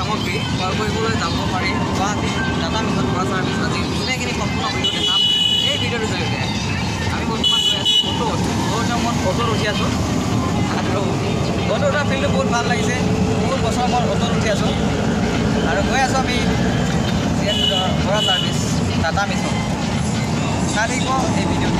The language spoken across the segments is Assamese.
সামগ্ৰী ক্ৰয় কৰিবলৈ যাব পাৰি গুৱাহাটী টাটা মিছন পৰা চাৰ্ভিছ আজি গোটেইখিনি সম্পূৰ্ণ ভিডিঅ' দেখাম এই ভিডিঅ'টোৰ জৰিয়তে আমি বৰ্তমান গৈ আছোঁ অ'টোত মই অ'টোত উঠি আছোঁ আৰু অ'টো উঠাৰ ফিল্ডটো বহুত ভাল লাগিছে বহুত বছৰ মই অ'টোত উঠি আছোঁ আৰু গৈ আছোঁ আমি পৰা চাৰ্ভিছ টাটা মিছন চাই থাকিব এই ভিডিঅ'টো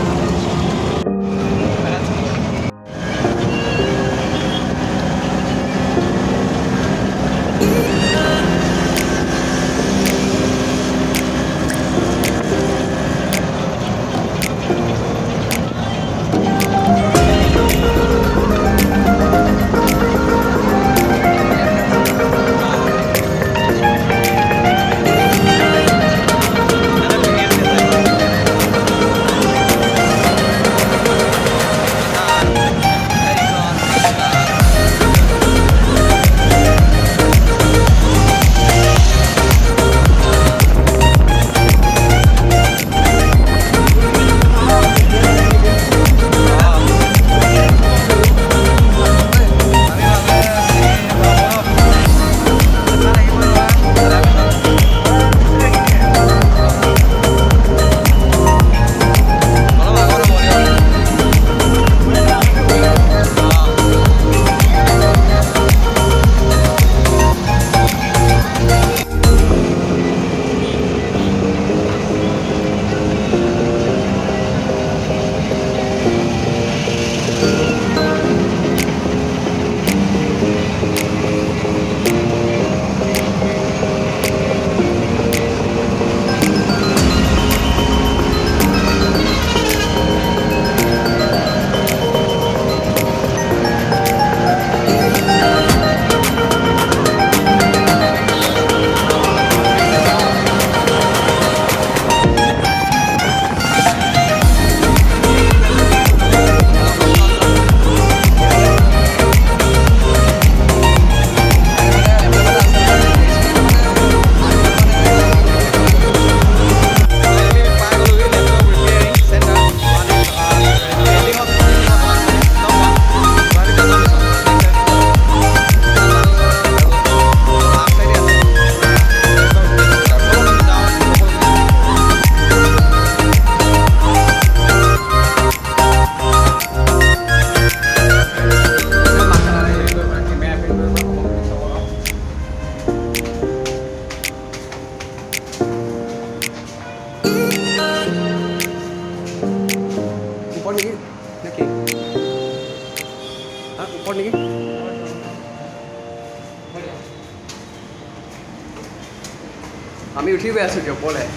আমি উঠি গৈ আছোঁ দিয়ক ওপৰলৈ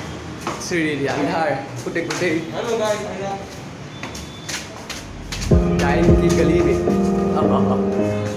চিৰি আন্ধাৰ গোটেই টাইম কি গলি